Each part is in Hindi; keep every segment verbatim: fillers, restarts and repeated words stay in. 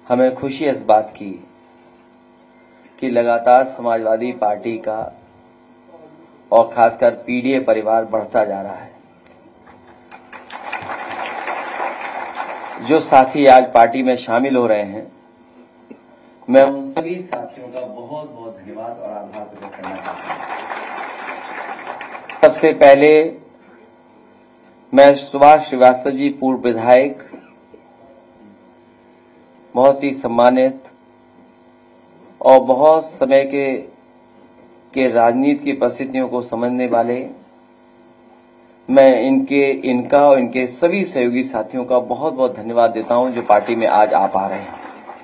हमें खुशी इस बात की कि लगातार समाजवादी पार्टी का और खासकर पीडीए परिवार बढ़ता जा रहा है। जो साथी आज पार्टी में शामिल हो रहे हैं, मैं उन सभी साथियों का बहुत बहुत धन्यवाद और आभार प्रकट करना चाहता हूं। सबसे पहले मैं सुभाष श्रीवास्तव जी, पूर्व विधायक, बहुत ही सम्मानित और बहुत समय के के राजनीति की परिस्थितियों को समझने वाले, मैं इनके इनका और इनके सभी सहयोगी साथियों का बहुत बहुत धन्यवाद देता हूं जो पार्टी में आज आ पा रहे हैं।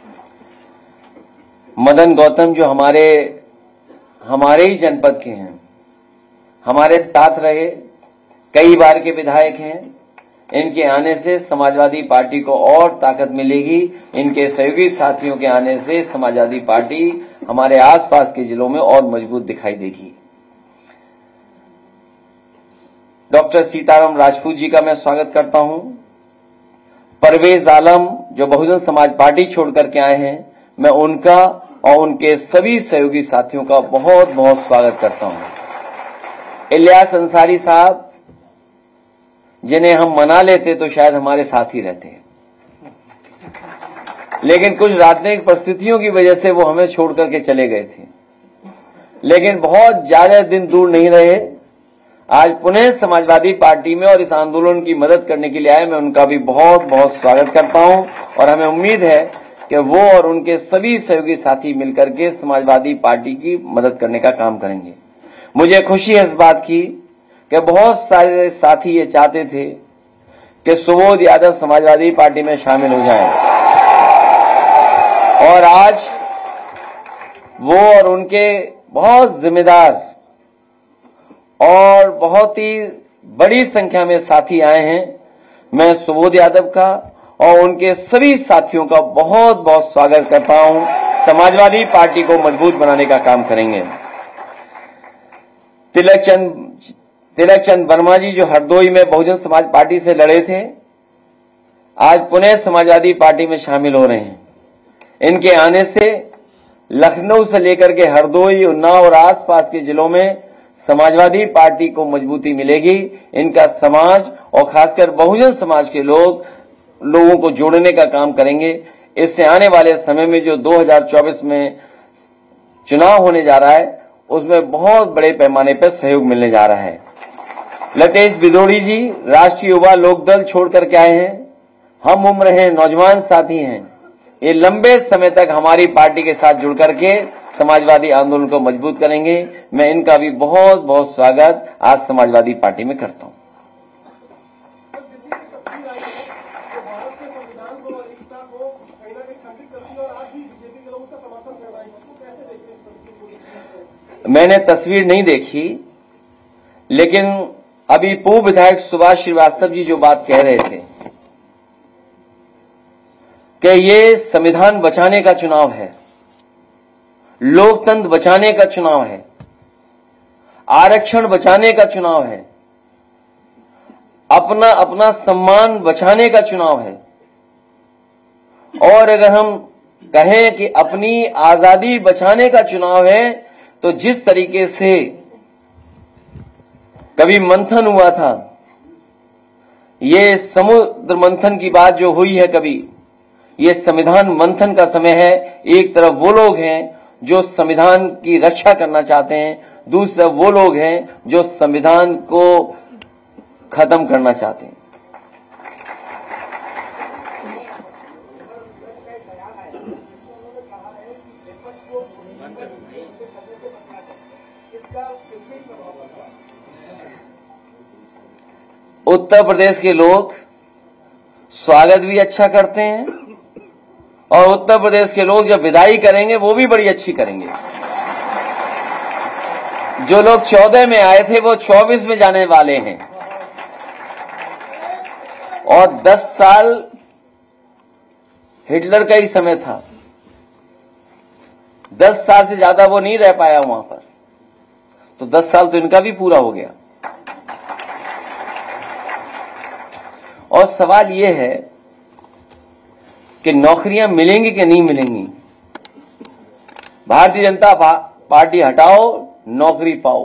मदन गौतम जो हमारे हमारे ही जनपद के हैं, हमारे साथ रहे, कई बार के विधायक हैं, इनके आने से समाजवादी पार्टी को और ताकत मिलेगी। इनके सहयोगी साथियों के आने से समाजवादी पार्टी हमारे आसपास के जिलों में और मजबूत दिखाई देगी। डॉक्टर सीताराम राजपूत जी का मैं स्वागत करता हूं। परवेज आलम जो बहुजन समाज पार्टी छोड़ करके आए हैं, मैं उनका और उनके सभी सहयोगी साथियों का बहुत बहुत स्वागत करता हूं। इलियास अंसारी साहब, जिन्हें हम मना लेते तो शायद हमारे साथ ही रहते, लेकिन कुछ राजनीतिक परिस्थितियों की वजह से वो हमें छोड़ करके चले गए थे, लेकिन बहुत ज्यादा दिन दूर नहीं रहे। आज पुनः समाजवादी पार्टी में और इस आंदोलन की मदद करने के लिए आए, मैं उनका भी बहुत बहुत स्वागत करता हूं और हमें उम्मीद है कि वो और उनके सभी सहयोगी साथी मिलकर के समाजवादी पार्टी की मदद करने का काम करेंगे। मुझे खुशी है इस बात की कि बहुत सारे साथी ये चाहते थे कि सुबोध यादव समाजवादी पार्टी में शामिल हो जाएं, और आज वो और उनके बहुत जिम्मेदार और बहुत ही बड़ी संख्या में साथी आए हैं। मैं सुबोध यादव का और उनके सभी साथियों का बहुत बहुत स्वागत करता हूं। समाजवादी पार्टी को मजबूत बनाने का काम करेंगे। तिलक चंद तिलक चंद वर्मा जी जो हरदोई में बहुजन समाज पार्टी से लड़े थे, आज पुनः समाजवादी पार्टी में शामिल हो रहे हैं। इनके आने से लखनऊ से लेकर के हरदोई, उन्नाव और आसपास के जिलों में समाजवादी पार्टी को मजबूती मिलेगी। इनका समाज और खासकर बहुजन समाज के लोग लोगों को जोड़ने का काम करेंगे। इससे आने वाले समय में जो दो हज़ार चौबीस में चुनाव होने जा रहा है, उसमें बहुत बड़े पैमाने पर सहयोग मिलने जा रहा है। लतेश बिदोड़ी जी राष्ट्रीय युवा लोकदल छोड़ करके आए हैं, हम उम्र हैं, नौजवान साथी हैं। ये लंबे समय तक हमारी पार्टी के साथ जुड़ करके समाजवादी आंदोलन को मजबूत करेंगे। मैं इनका भी बहुत बहुत स्वागत आज समाजवादी पार्टी में करता हूं। मैंने तस्वीर नहीं देखी, लेकिन अभी पूर्व विधायक सुभाष श्रीवास्तव जी जो बात कह रहे थे कि ये संविधान बचाने का चुनाव है, लोकतंत्र बचाने का चुनाव है, आरक्षण बचाने का चुनाव है, अपना अपना सम्मान बचाने का चुनाव है। और अगर हम कहें कि अपनी आजादी बचाने का चुनाव है, तो जिस तरीके से कभी मंथन हुआ था, ये समुद्र मंथन की बात जो हुई है कभी, ये संविधान मंथन का समय है। एक तरफ वो लोग हैं जो संविधान की रक्षा करना चाहते हैं, दूसरी तरफ वो लोग हैं जो संविधान को खत्म करना चाहते हैं। उत्तर प्रदेश के लोग स्वागत भी अच्छा करते हैं, और उत्तर प्रदेश के लोग जब विदाई करेंगे वो भी बड़ी अच्छी करेंगे। जो लोग चौदह में आए थे वो चौबीस में जाने वाले हैं, और दस साल हिटलर का ही समय था। दस साल से ज्यादा वो नहीं रह पाया वहां पर, तो दस साल तो इनका भी पूरा हो गया। और सवाल ये है कि नौकरियां मिलेंगी कि नहीं मिलेंगी। भारतीय जनता पार्टी हटाओ, नौकरी पाओ।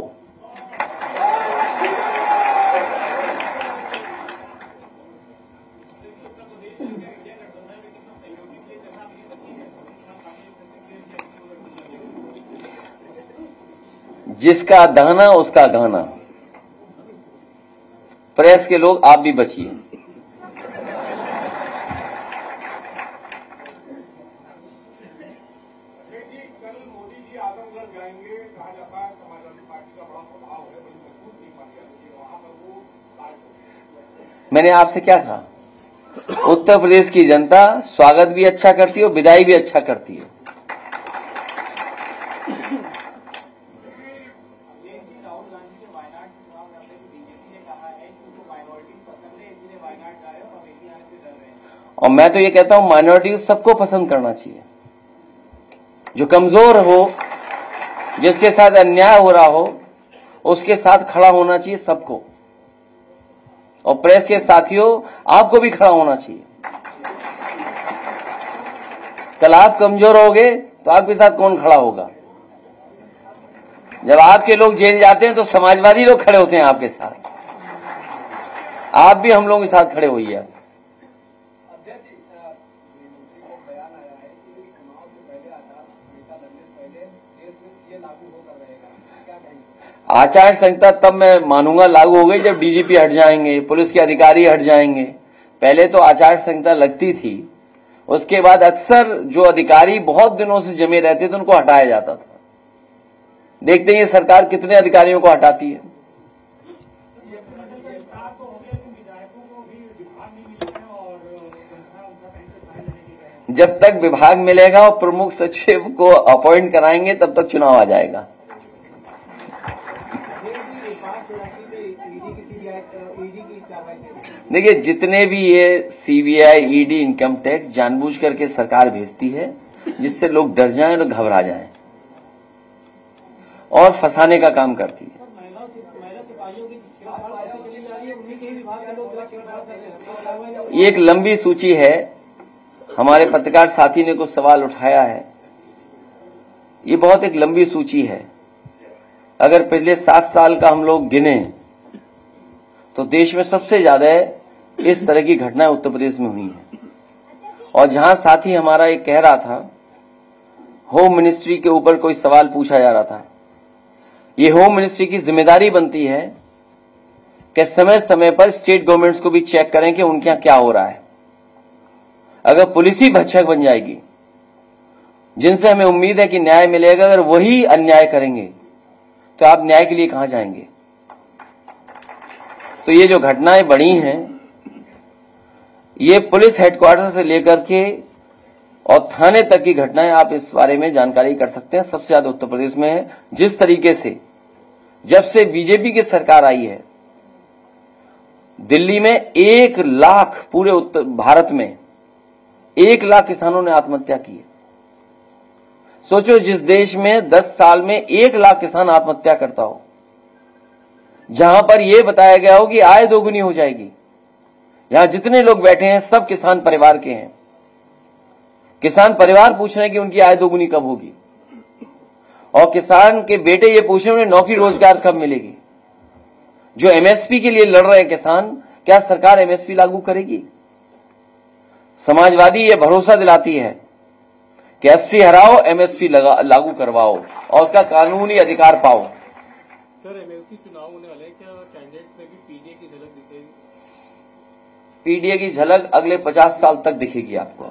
जिसका दाना उसका गाना। प्रेस के लोग आप भी बचिए। मैंने आपसे क्या कहा? उत्तर प्रदेश की जनता स्वागत भी अच्छा करती है और विदाई भी अच्छा करती है। और मैं तो ये कहता हूं माइनॉरिटी सबको पसंद करना चाहिए। जो कमजोर हो, जिसके साथ अन्याय हो रहा हो, उसके साथ खड़ा होना चाहिए सबको। और प्रेस के साथियों, आपको भी खड़ा होना चाहिए। कल आप कमजोर होगे तो आपके साथ कौन खड़ा होगा? जब आपके लोग जेल जाते हैं तो समाजवादी लोग खड़े होते हैं आपके साथ। आप भी हम लोगों के साथ खड़े होइए। आचार संहिता तब मैं मानूंगा लागू हो गई जब डीजीपी हट जाएंगे, पुलिस के अधिकारी हट जाएंगे। पहले तो आचार संहिता लगती थी, उसके बाद अक्सर जो अधिकारी बहुत दिनों से जमे रहते थे उनको हटाया जाता था। देखते हैं ये सरकार कितने अधिकारियों को हटाती है। जब तक विभाग मिलेगा और प्रमुख सचिव को अपॉइंट कराएंगे तब तक चुनाव आ जाएगा। देखिए, जितने भी ये सीबीआई, ईडी, इनकम टैक्स जानबूझ करके सरकार भेजती है जिससे लोग डर जाएं और घबरा जाएं और फंसाने का काम करती है। ये एक लंबी सूची है। हमारे पत्रकार साथी ने कुछ सवाल उठाया है। ये बहुत एक लंबी सूची है। अगर पिछले सात साल का हम लोग गिने तो देश में सबसे ज्यादा इस तरह की घटनाएं उत्तर प्रदेश में हुई हैं। और जहां साथी हमारा एक कह रहा था, होम मिनिस्ट्री के ऊपर कोई सवाल पूछा जा रहा था। ये होम मिनिस्ट्री की जिम्मेदारी बनती है कि समय समय पर स्टेट गवर्नमेंट्स को भी चेक करें कि उनके यहां क्या हो रहा है। अगर पुलिस ही भक्षक बन जाएगी, जिनसे हमें उम्मीद है कि न्याय मिलेगा, अगर वही अन्याय करेंगे तो आप न्याय के लिए कहां जाएंगे? तो ये जो घटनाएं बढ़ी हैं, ये पुलिस हेडक्वार्टर से लेकर के और थाने तक की घटनाएं, आप इस बारे में जानकारी कर सकते हैं। सबसे ज्यादा उत्तर प्रदेश में है। जिस तरीके से जब से बीजेपी की सरकार आई है, दिल्ली में एक लाख, पूरे उत्तर भारत में एक लाख किसानों ने आत्महत्या की है। सोचो, जिस देश में दस साल में एक लाख किसान आत्महत्या करता हो, जहां पर यह बताया गया हो कि आय दोगुनी हो जाएगी। यहां जितने लोग बैठे हैं सब किसान परिवार के हैं। किसान परिवार पूछ रहे हैं कि उनकी आय दोगुनी कब होगी, और किसान के बेटे ये पूछ रहे हैं उन्हें नौकरी रोजगार कब मिलेगी। जो एमएसपी के लिए लड़ रहे हैं किसान, क्या सरकार एमएसपी लागू करेगी? समाजवादी ये भरोसा दिलाती है कि अस्सी हराओ, एमएसपी लागू करवाओ और उसका कानूनी अधिकार पाओ। सर, एमएलसी चुनाव होने वाले, क्या कैंडिडेट्स में भी पीडीए की झलक दिखेगी? पीडीए की झलक अगले पचास साल तक दिखेगी आपको।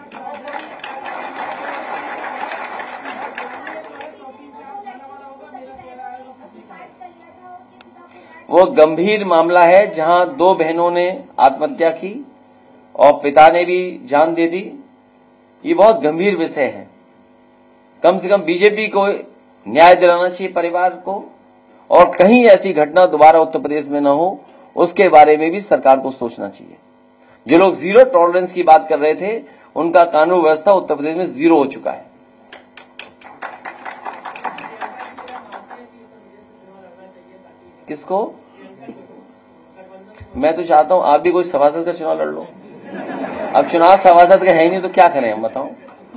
वो गंभीर मामला है जहां दो बहनों ने आत्महत्या की और पिता ने भी जान दे दी। ये बहुत गंभीर विषय है। कम से कम बीजेपी को न्याय दिलाना चाहिए परिवार को, और कहीं ऐसी घटना दोबारा उत्तर प्रदेश में न हो, उसके बारे में भी सरकार को सोचना चाहिए। जो लोग जीरो टॉलरेंस की बात कर रहे थे, उनका कानून व्यवस्था उत्तर प्रदेश में जीरो हो चुका है। किसको? मैं तो चाहता हूं आप भी कोई सभासद का चुनाव लड़ लो। अब चुनाव सभासद का है ही नहीं तो क्या करें हम, बताओ।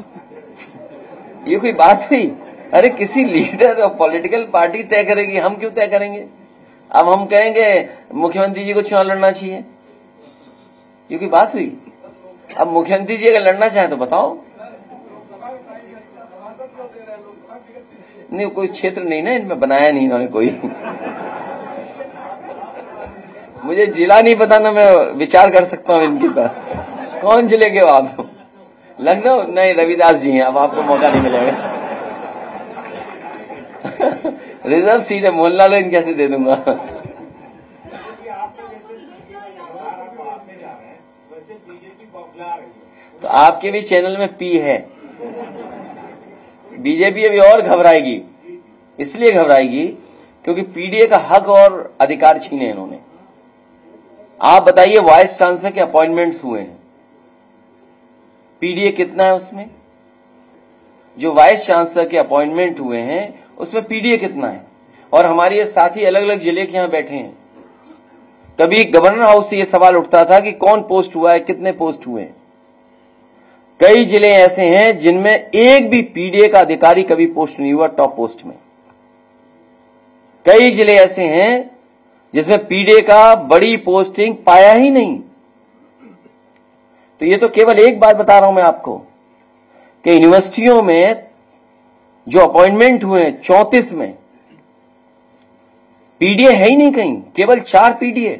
ये कोई बात हुई? अरे किसी लीडर और पॉलिटिकल पार्टी तय करेगी, हम क्यों तय करेंगे? अब हम कहेंगे मुख्यमंत्री जी को चुनाव लड़ना चाहिए, ये कोई बात हुई? अब मुख्यमंत्री जी अगर लड़ना चाहे तो बताओ। नहीं, कोई क्षेत्र नहीं ना इनमें बनाया नहीं इन्होंने कोई। मुझे जिला नहीं पता ना, मैं विचार कर सकता हूँ इनके पास। कौन जिले के हो आप? लखनऊ? नहीं, रविदास जी हैं, अब आपको मौका नहीं मिलेगा। रिजर्व सीट है, मोहल्ला लो, इन कैसे दे दूंगा? तो आपके भी चैनल में पी है। बीजेपी अभी और घबराएगी, इसलिए घबराएगी क्योंकि पीडीए का हक और अधिकार छीने इन्होंने। आप बताइए, वाइस चांसलर के अपॉइंटमेंट्स हुए हैं, पीडीए कितना है उसमें? जो वाइस चांसलर के अपॉइंटमेंट हुए हैं उसमें पीडीए कितना है? और हमारे ये साथी अलग अलग जिले के यहां बैठे हैं। कभी गवर्नर हाउस से ये सवाल उठता था कि कौन पोस्ट हुआ है, कितने पोस्ट हुए हैं। कई जिले ऐसे हैं जिनमें एक भी पीडीए का अधिकारी कभी पोस्ट नहीं हुआ टॉप पोस्ट में। कई जिले ऐसे हैं जिसमें पीडीए का बड़ी पोस्टिंग पाया ही नहीं। तो ये तो केवल एक बात बता रहा हूं मैं आपको कि यूनिवर्सिटियों में जो अपॉइंटमेंट हुए चौंतीस में, पीडीए है ही नहीं कहीं, केवल चार पीडीए।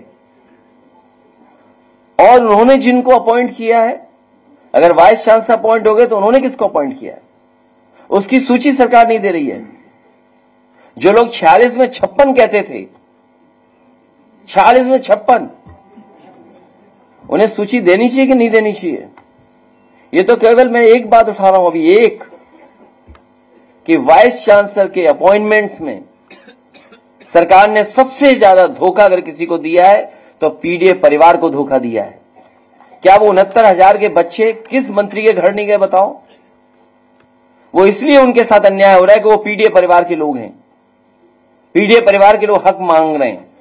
और उन्होंने जिनको अपॉइंट किया है, अगर वाइस चांसलर अपॉइंट हो गए तो उन्होंने किसको अपॉइंट किया है, उसकी सूची सरकार नहीं दे रही है। जो लोग छियालीस में छप्पन कहते थे, छियालीस में छप्पन, उन्हें सूची देनी चाहिए कि नहीं देनी चाहिए? ये तो केवल मैं एक बात उठा रहा हूं अभी, एक, कि वाइस चांसलर के अपॉइंटमेंट्स में सरकार ने सबसे ज्यादा धोखा अगर किसी को दिया है तो पीडीए परिवार को धोखा दिया है। क्या वो उनहत्तर हजार के बच्चे किस मंत्री के घर नहीं गए, बताओ? वो इसलिए उनके साथ अन्याय हो रहा है कि वो पीडीए परिवार के लोग हैं, पीडीए परिवार के लोग हक मांग रहे हैं।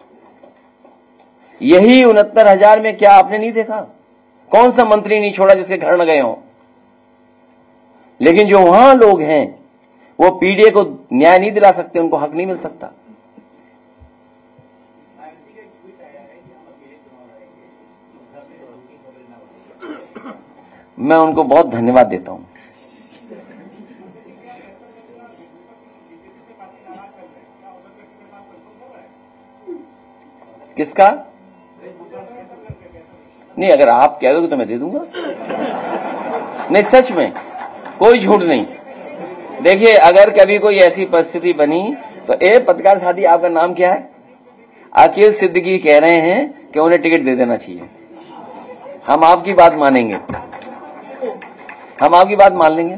यही उनहत्तर हजार में क्या आपने नहीं देखा? कौन सा मंत्री नहीं छोड़ा जिसके घर न गए हों? लेकिन जो वहां लोग हैं वो पीडीए को न्याय नहीं दिला सकते, उनको हक नहीं मिल सकता। मैं उनको बहुत धन्यवाद देता हूं। किसका? नहीं, अगर आप कह दोगे तो मैं दे दूंगा। नहीं, सच में कोई झूठ नहीं। देखिए, अगर कभी कोई ऐसी परिस्थिति बनी तो ए पत्रकार साथी, आपका नाम क्या है? अकील सिद्दीकी कह रहे हैं कि उन्हें टिकट दे देना चाहिए। हम आपकी बात मानेंगे, हम आपकी बात मान लेंगे।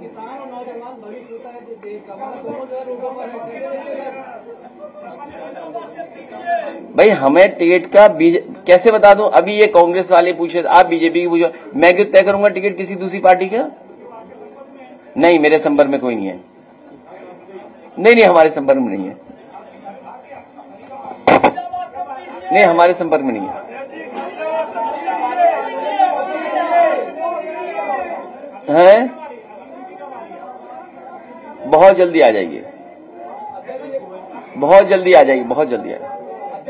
भाई, हमें टिकट का बीज कैसे बता दूं? अभी ये कांग्रेस वाले पूछे, आप बीजेपी की पूछो, मैं क्यों तय करूंगा टिकट किसी दूसरी पार्टी का? नहीं, मेरे संपर्क में कोई नहीं है। नहीं नहीं, हमारे संपर्क में नहीं है। नहीं, हमारे संपर्क में नहीं है। हैं? बहुत जल्दी आ जाएगी, बहुत जल्दी आ जाएगी, बहुत जल्दी आ जाएगी,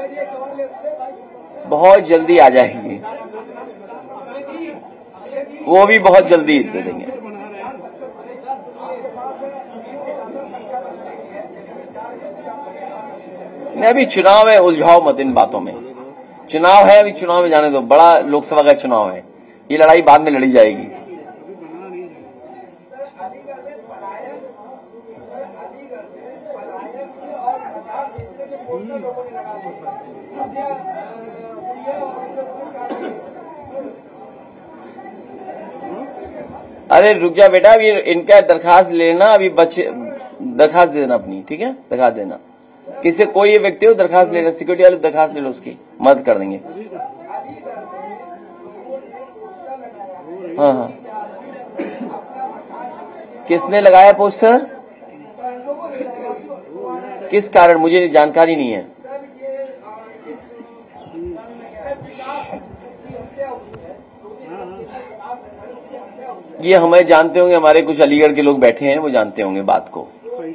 बहुत जल्दी आ जाएगी, वो भी बहुत जल्दी दे देंगे। नहीं, अभी चुनाव है, उलझाओ मत इन बातों में। चुनाव है, अभी चुनाव में जाने दो। बड़ा लोकसभा का चुनाव है, ये लड़ाई बाद में लड़ी जाएगी। अरे रुक जा बेटा, अभी इनका दरखास्त लेना, अभी बच्चे दरखास्त दे देना अपनी, ठीक है? दरखास्त देना, किसी कोई ये व्यक्ति हो दरखास्त लेना, सिक्योरिटी वाले दरखास्त ले लो, उसकी मदद कर देंगे। हाँ हाँ, किसने लगाया पोस्टर? किस कारण? मुझे जानकारी नहीं है। ये हमें जानते होंगे, हमारे कुछ अलीगढ़ के लोग बैठे हैं, वो जानते होंगे बात को।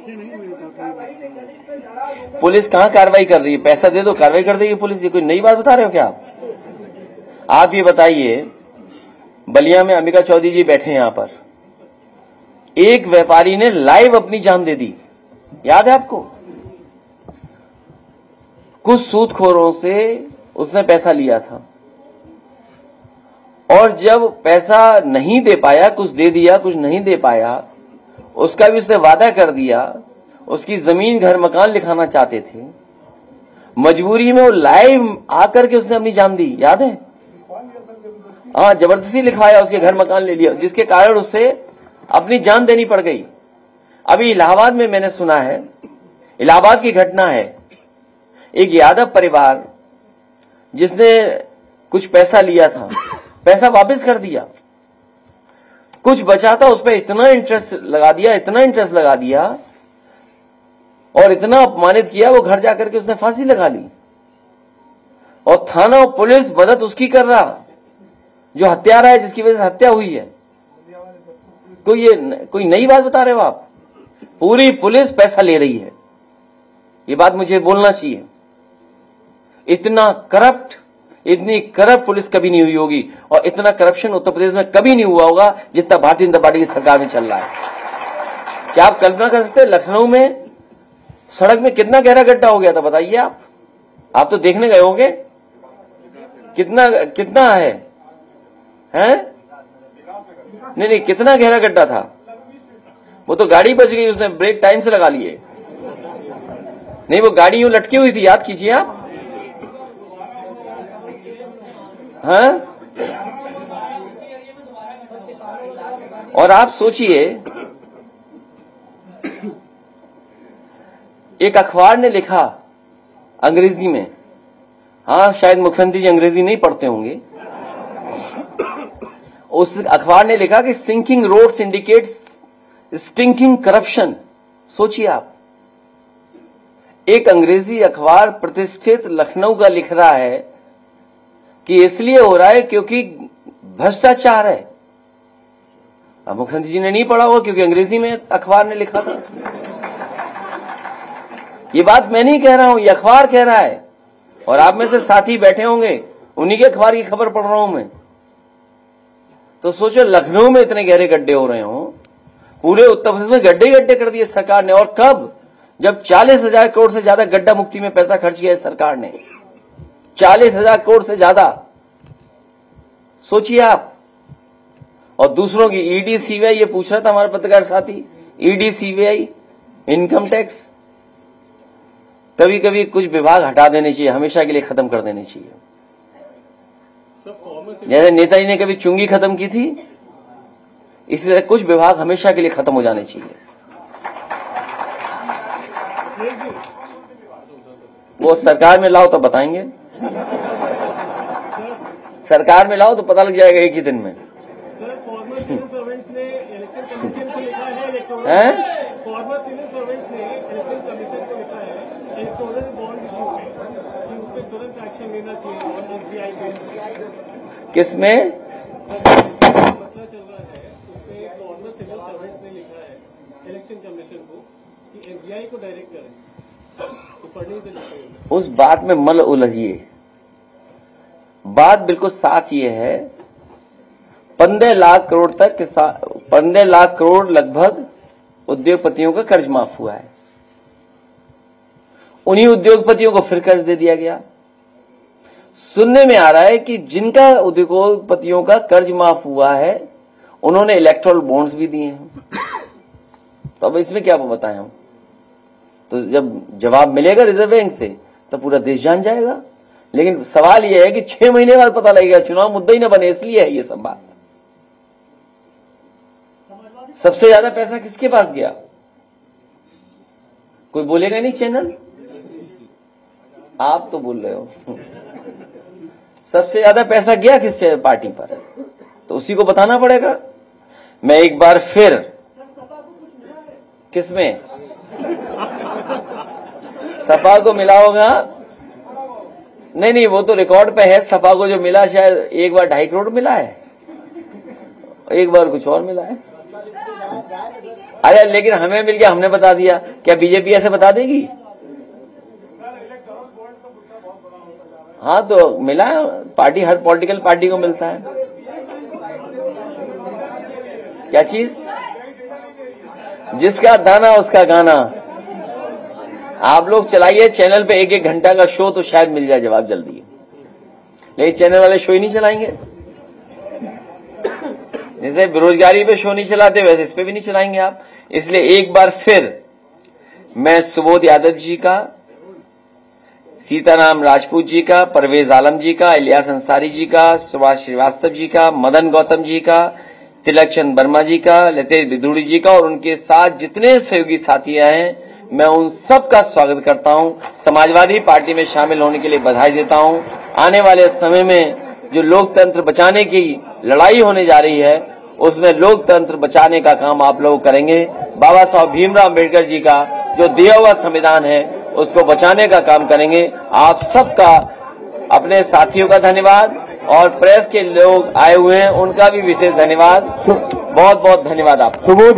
पुलिस कहां कार्रवाई कर रही है? पैसा दे दो कार्रवाई कर देगी पुलिस। ये कोई नई बात बता रहे हो क्या आप? आप ये बताइए, बलिया में अंबिका चौधरी जी बैठे हैं यहां पर, एक व्यापारी ने लाइव अपनी जान दे दी, याद है आपको? कुछ सूदखोरों से उसने पैसा लिया था और जब पैसा नहीं दे पाया, कुछ दे दिया कुछ नहीं दे पाया, उसका भी उसने वादा कर दिया, उसकी जमीन घर मकान लिखाना चाहते थे, मजबूरी में वो लाइव आकर के उसने अपनी जान दी, याद है? हाँ, जबरदस्ती लिखवाया, उसके घर मकान ले लिया, जिसके कारण उसे अपनी जान देनी पड़ गई। अभी इलाहाबाद में मैंने सुना है, इलाहाबाद की घटना है, एक यादव परिवार जिसने कुछ पैसा लिया था, पैसा वापस कर दिया, कुछ बचा था उस पर इतना इंटरेस्ट लगा दिया, इतना इंटरेस्ट लगा दिया और इतना अपमानित किया, वो घर जाकर के उसने फांसी लगा ली। और थाना और पुलिस मदद उसकी कर रहा जो हत्यारा है, जिसकी वजह से हत्या हुई है। तो ये कोई नई बात बता रहे हो आप? पूरी पुलिस पैसा ले रही है, ये बात मुझे बोलना चाहिए। इतना करप्ट, इतनी करप्ट पुलिस कभी नहीं हुई होगी और इतना करप्शन उत्तर प्रदेश में कभी नहीं हुआ होगा जितना भारतीय जनता पार्टी की सरकार में चल रहा है। क्या आप कल्पना कर सकते हैं लखनऊ में सड़क में कितना गहरा गड्ढा हो गया था? बताइए आप आप तो देखने गए होंगे, कितना कितना है हैं? नहीं नहीं, कितना गहरा गड्ढा था? वो तो गाड़ी बच गई, उसने ब्रेक टाइम से लगा लिए। नहीं, वो गाड़ी यूं लटकी हुई थी, याद कीजिए आप। हाँ, और आप सोचिए, एक अखबार ने लिखा अंग्रेजी में, हाँ शायद मुख्यमंत्री जी अंग्रेजी नहीं पढ़ते होंगे, उस अखबार ने लिखा कि sinking roads indicates stinking corruption. सोचिए आप, एक अंग्रेजी अखबार प्रतिष्ठित लखनऊ का लिख रहा है कि इसलिए हो रहा है क्योंकि भ्रष्टाचार है। अब मुख्यमंत्री जी ने नहीं पढ़ा होगा क्योंकि अंग्रेजी में अखबार ने लिखा था। ये बात मैं नहीं कह रहा हूं, ये अखबार कह रहा है और आप में से साथी बैठे होंगे, उन्हीं के अखबार की खबर पढ़ रहा हूं मैं। तो सोचो, लखनऊ में इतने गहरे गड्ढे हो रहे हो, पूरे उत्तर प्रदेश में गड्ढे गड्ढे कर दिए सरकार ने। और कब? जब चालीस हजार करोड़ से ज्यादा गड्ढा मुक्ति में पैसा खर्च किया है सरकार ने, चालीस हजार करोड़ से ज्यादा, सोचिए आप। और दूसरों की ईडी सीबीआई, ये पूछ रहा था हमारा पत्रकार साथी, ईडी सीबीआई इनकम टैक्स, कभी कभी कुछ विभाग हटा देने चाहिए, हमेशा के लिए खत्म कर देने चाहिए। जैसे नेताजी ने कभी चुंगी खत्म की थी, इसी तरह कुछ विभाग हमेशा के लिए खत्म हो जाने चाहिए। वो सरकार में लाओ तो बताएंगे, सरकार में लाओ तो पता लग जाएगा एक ही दिन में। हैं? किसमें? मसला चल रहा है उसमें फॉर्मर सिविल सर्वेंट्स ने लिखा है इलेक्शन कमीशन को कि एसबीआई को डायरेक्ट करें, तो पढ़ने से लिखा। उस बात में मल उलझिए, बात बिल्कुल साफ ये है, पंद्रह लाख करोड़ तक पंद्रह लाख करोड़ लगभग उद्योगपतियों का कर्ज माफ हुआ है। उन्हीं उद्योगपतियों को फिर कर्ज दे दिया गया। सुनने में आ रहा है कि जिनका उद्योगपतियों का कर्ज माफ हुआ है उन्होंने इलेक्ट्रल बॉन्ड्स भी दिए हैं। तो अब इसमें क्या बताएं हम? तो जब जवाब मिलेगा रिजर्व बैंक से तो पूरा देश जान जाएगा। लेकिन सवाल यह है कि छह महीने बाद पता लगेगा, चुनाव मुद्दा ही न बने, इसलिए है ये सब बात। सबसे ज्यादा पैसा किसके पास गया? कोई बोलेगा नहीं चैनल? आप तो बोल रहे हो। सबसे ज्यादा पैसा गया किस पार्टी पर, तो उसी को बताना पड़ेगा। मैं एक बार फिर, किसमें? सपा को मिला होगा? नहीं नहीं, वो तो रिकॉर्ड पे है। सपा को जो मिला शायद एक बार ढाई करोड़ मिला है, एक बार कुछ और मिला है। अरे लेकिन हमें मिल गया, हमने बता दिया, क्या बीजेपी ऐसे बता देगी? हाँ तो मिला, पार्टी हर पॉलिटिकल पार्टी को मिलता है। क्या चीज? जिसका दाना उसका गाना। आप लोग चलाइए चैनल पे एक एक घंटा का शो, तो शायद मिल जाए जवाब जल्दी। लेकिन चैनल वाले शो ही नहीं चलाएंगे। जैसे बेरोजगारी पे शो नहीं चलाते, वैसे इस पे भी नहीं चलाएंगे आप। इसलिए एक बार फिर मैं सुबोध यादव जी का, सीताराम राजपूत जी का, परवेज आलम जी का, इलियास अंसारी जी का, सुभाष श्रीवास्तव जी का, मदन गौतम जी का, तिलक चंद वर्मा जी का, लतेश बिधूड़ी जी का और उनके साथ जितने सहयोगी साथियां हैं, मैं उन सब का स्वागत करता हूं। समाजवादी पार्टी में शामिल होने के लिए बधाई देता हूं। आने वाले समय में जो लोकतंत्र बचाने की लड़ाई होने जा रही है, उसमें लोकतंत्र बचाने का काम आप लोग करेंगे। बाबा साहब भीमराव अम्बेडकर जी का जो दिया हुआ संविधान है, उसको बचाने का काम करेंगे। आप सबका, अपने साथियों का धन्यवाद और प्रेस के लोग आए हुए हैं उनका भी विशेष धन्यवाद। बहुत बहुत धन्यवाद आपका।